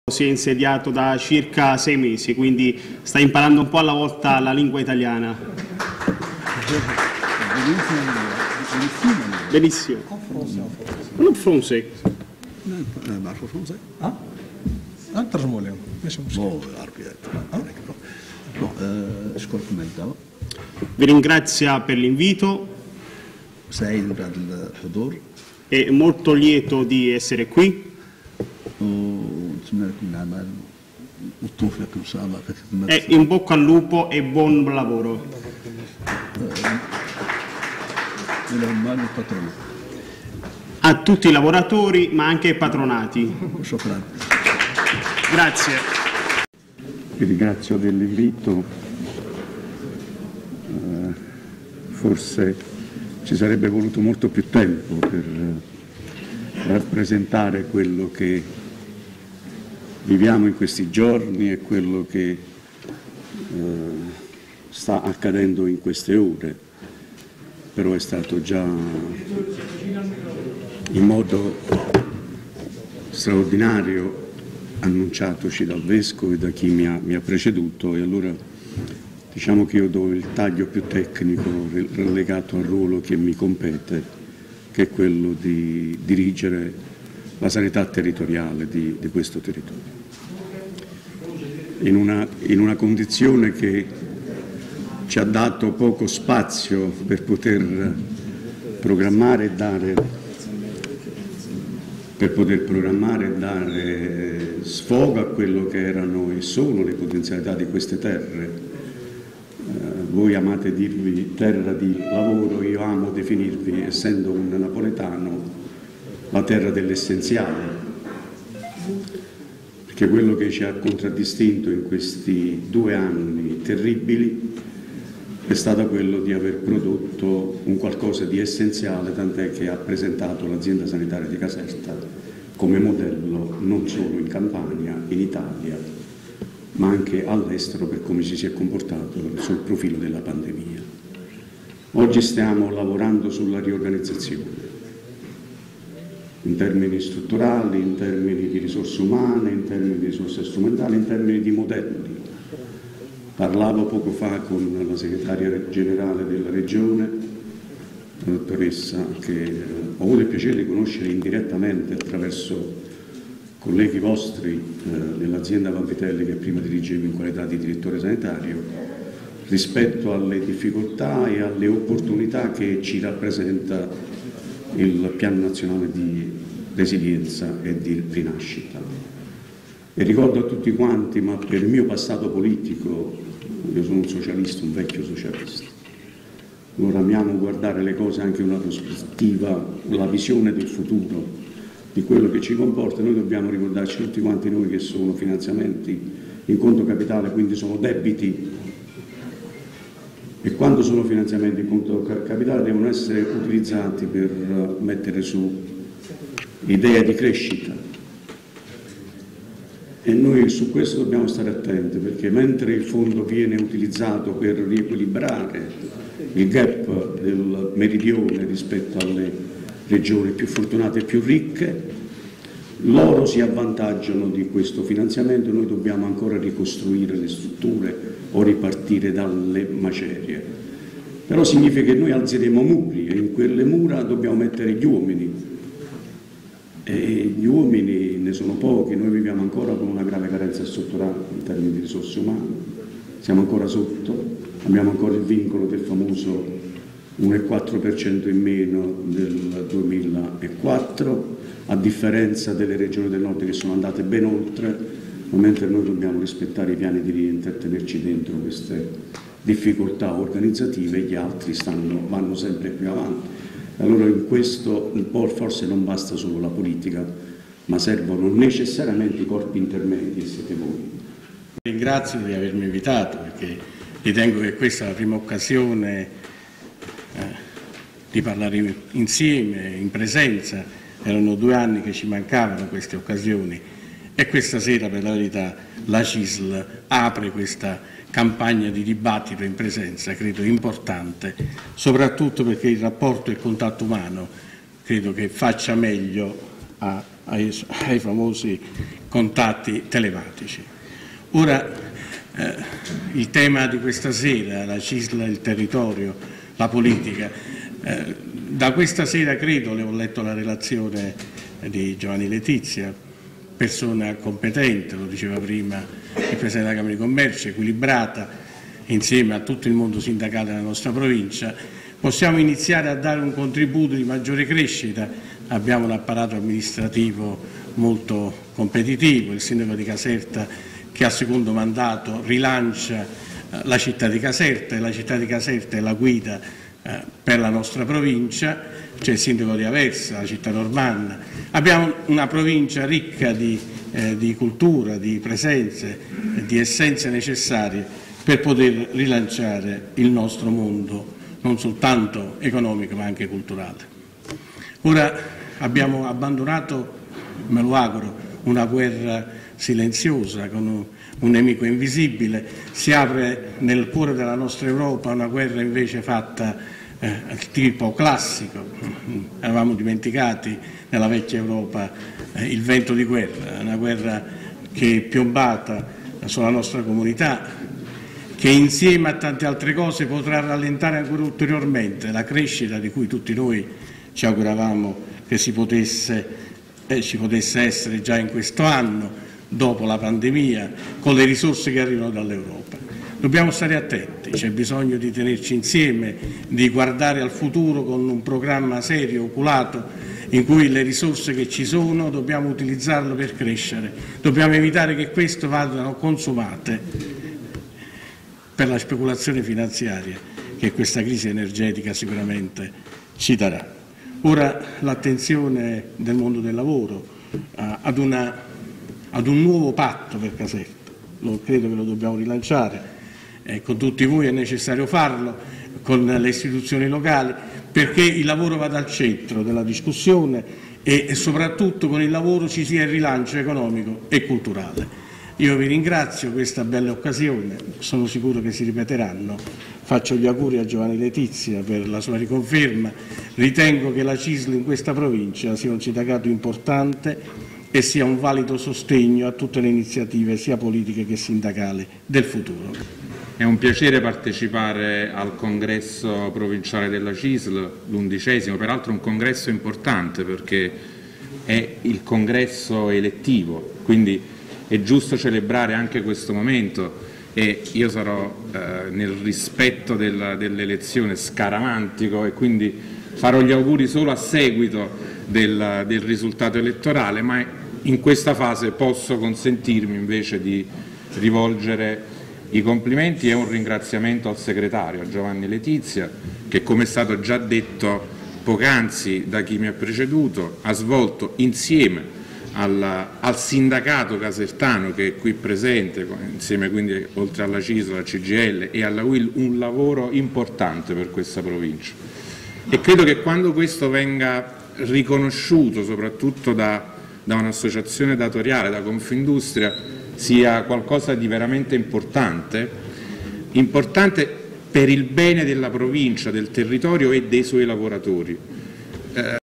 Si è insediato da circa 6 mesi, quindi sta imparando un po' alla volta la lingua italiana. Benissimo. Non فرنسي. بعرفوا فرنسي؟ نترجموا لهم ماشي مشكل. العربيات. أشكركم على الدعوة. Vi ringrazio per l'invito. سعيد بهذا الحضور. È molto lieto di essere qui. ونتمنى لكم العمل والتوفيق إن شاء الله في خدمة. E in bocca al lupo e buon lavoro. للعمال والباترون. A tutti i lavoratori, ma anche ai patronati. شكرا. Grazie. Vi ringrazio dell'invito. Forse ci sarebbe voluto molto più tempo per rappresentare quello che viviamo in questi giorni e quello che sta accadendo in queste ore, però è stato già in modo straordinario annunciatoci dal Vescovo e da chi mi ha preceduto, e allora diciamo che io do il taglio più tecnico relegato al ruolo che mi compete, che è quello di dirigere la sanità territoriale di questo territorio. In una condizione che ci ha dato poco spazio per poter programmare e dare sfogo a quello che erano e sono le potenzialità di queste terre. Voi amate dirvi terra di lavoro, io amo definirvi, essendo un napoletano, la terra dell'essenziale, perché quello che ci ha contraddistinto in questi 2 anni terribili è stato quello di aver prodotto un qualcosa di essenziale, tant'è che ha presentato l'azienda sanitaria di Caserta come modello non solo in Campania, in Italia, ma anche all'estero per come ci si è comportato sul profilo della pandemia. Oggi stiamo lavorando sulla riorganizzazione, in termini strutturali, in termini di risorse umane, in termini di risorse strumentali, in termini di modelli. Parlavo poco fa con la segretaria generale della Regione, la dottoressa, che ho avuto il piacere di conoscere indirettamente attraverso colleghi vostri dell'azienda Vanvitelli, che prima dirigevo in qualità di direttore sanitario, rispetto alle difficoltà e alle opportunità che ci rappresenta il Piano Nazionale di Resilienza e di Rinascita. E ricordo a tutti quanti, ma per il mio passato politico, io sono un socialista, un vecchio socialista, noi amiamo guardare le cose anche in una prospettiva, la visione del futuro, di quello che ci comporta. Noi dobbiamo ricordarci tutti quanti noi che sono finanziamenti in conto capitale, quindi sono debiti, e quando sono finanziamenti in conto capitale devono essere utilizzati per mettere su idee di crescita, e noi su questo dobbiamo stare attenti, perché mentre il fondo viene utilizzato per riequilibrare il gap del meridione rispetto alle regioni più fortunate e più ricche, loro si avvantaggiano di questo finanziamento, noi dobbiamo ancora ricostruire le strutture o ripartire dalle macerie. Però significa che noi alzeremo muri, e in quelle mura dobbiamo mettere gli uomini, e gli uomini ne sono pochi. Noi viviamo ancora con una grave carenza strutturale in termini di risorse umane, siamo ancora sotto, abbiamo ancora il vincolo del famoso 1,4% in meno del 2004, a differenza delle regioni del nord che sono andate ben oltre, mentre noi dobbiamo rispettare i piani di rientro e tenerci dentro queste difficoltà organizzative, gli altri vanno sempre più avanti. Allora in questo forse non basta solo la politica, ma servono necessariamente i corpi intermedi, e siete voi. Ringrazio di avermi invitato, perché ritengo che questa è la prima occasione di parlare insieme, in presenza. Erano 2 anni che ci mancavano queste occasioni, e questa sera, per la verità, la CISL apre questa campagna di dibattito in presenza, credo importante, soprattutto perché il rapporto e il contatto umano credo che faccia meglio a ai famosi contatti telematici. Ora, il tema di questa sera, la CISL, il territorio, la politica, da questa sera credo, ho letto la relazione di Giovanni Letizia, persona competente, lo diceva prima il Presidente della Camera di Commercio, equilibrata, insieme a tutto il mondo sindacale della nostra provincia, possiamo iniziare a dare un contributo di maggiore crescita. Abbiamo un apparato amministrativo molto competitivo, il Sindaco di Caserta che a secondo mandato rilancia la città di Caserta, e la città di Caserta è la guida per la nostra provincia, c'è il Sindaco di Aversa, la città normanna. Abbiamo una provincia ricca di cultura, di presenze, di essenze necessarie per poter rilanciare il nostro mondo, non soltanto economico ma anche culturale. Ora abbiamo abbandonato, me lo auguro, una guerra silenziosa con un nemico invisibile, si apre nel cuore della nostra Europa una guerra invece fatta al tipo classico. Eravamo dimenticati nella vecchia Europa il vento di guerra, una guerra che è piombata sulla nostra comunità, che insieme a tante altre cose potrà rallentare ancora ulteriormente la crescita di cui tutti noi ci auguravamo che ci potesse essere già in questo anno, dopo la pandemia, con le risorse che arrivano dall'Europa. Dobbiamo stare attenti, c'è bisogno di tenerci insieme, di guardare al futuro con un programma serio, oculato, in cui le risorse che ci sono dobbiamo utilizzarle per crescere. Dobbiamo evitare che queste vadano consumate per la speculazione finanziaria che questa crisi energetica sicuramente ci darà. Ora l'attenzione del mondo del lavoro ad un nuovo patto per Caserta, credo che lo dobbiamo rilanciare, con tutti voi è necessario farlo, con le istituzioni locali, perché il lavoro vada al centro della discussione e soprattutto con il lavoro ci sia il rilancio economico e culturale. Io vi ringrazio per questa bella occasione, sono sicuro che si ripeteranno. Faccio gli auguri a Giovanni Letizia per la sua riconferma. Ritengo che la CISL in questa provincia sia un sindacato importante e sia un valido sostegno a tutte le iniziative sia politiche che sindacali del futuro. È un piacere partecipare al congresso provinciale della CISL, l'11°, peraltro un congresso importante perché è il congresso elettivo, quindi è giusto celebrare anche questo momento e io sarò nel rispetto dell'elezione scaramantico e quindi farò gli auguri solo a seguito del risultato elettorale, ma in questa fase posso consentirmi invece di rivolgere i complimenti e un ringraziamento al segretario, a Giovanni Letizia, che come è stato già detto poc'anzi da chi mi ha preceduto, ha svolto insieme al sindacato casertano che è qui presente, insieme quindi oltre alla CISL, alla CGIL e alla UIL, un lavoro importante per questa provincia. E credo che quando questo venga riconosciuto soprattutto da un'associazione datoriale, da Confindustria, sia qualcosa di veramente importante per il bene della provincia, del territorio e dei suoi lavoratori.